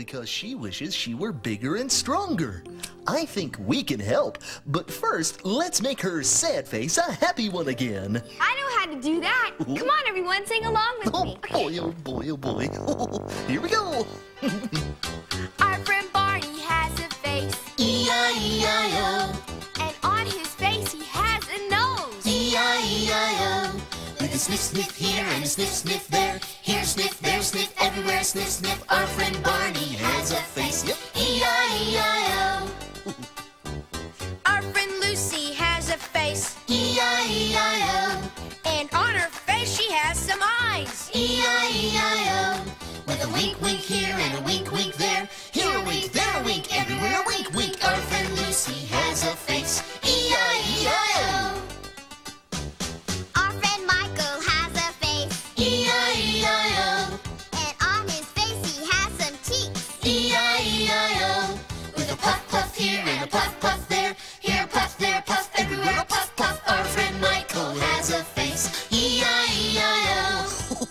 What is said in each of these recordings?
because she wishes she were bigger and stronger. I think we can help, but first, let's make her sad face a happy one again. I know how to do that. Ooh. Come on, everyone, sing along with me. Boy, oh boy, oh boy. Here we go. Our friend Barney has a face, E-I-E-I-O. and on his face he has a nose. E-I-E-I-O. With a sniff, sniff here and a sniff, sniff there. Here sniff, there sniff, everywhere sniff, sniff. Our friend Barney has a face. Yep. E-I-E-I-O. Our friend Luci has a face, E-I-E-I-O. and on her face she has some eyes. E-I-E-I-O. With a wink, wink here and a wink, wink there. Here a wink, there a wink, everywhere a wink, wink. Our friend Luci has a face. E-I-E-I-O. Our friend Michael has a face, E-I-E-I-O. and on his face he has some cheeks. E-I-E-I-O. With a puff, puff here and a puff, puff there. Here a puff, there a puff, everywhere a puff, puff. Our friend Michael has a face. E-I-E-I-O.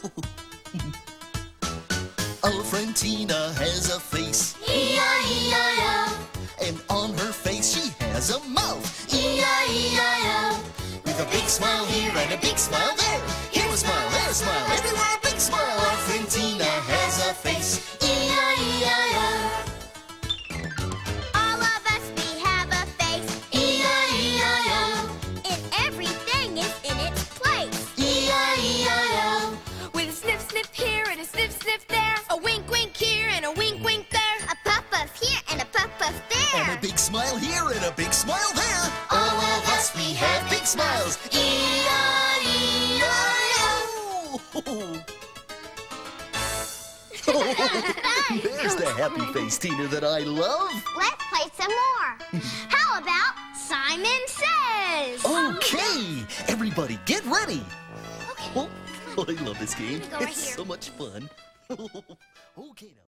Our friend Tina has a face, E-I-E-I-O. and on her face she has a mouth. E-I-E-I-O. With a big smile here and a big smile there. Here a smile, there a smile, everywhere a big smile. Our friend Tina has a face. E-I-E-I-O. All of us, we have a face, E-I-E-I-O. and everything is in its place. E-I-E-I-O. With a sniff, sniff here and a sniff, sniff there. A wink, wink here and a wink, wink there. A puff puff here and a puff puff And a there. big smile here and a big smile there. All of us, we have big smiles. E-I-E-I-O. There's the happy face Tina that I love. Let's play some more. How about Simon Says? Okay, everybody get ready. Okay. Oh, I love this game. Let me go right It's here. so much fun. Okay now.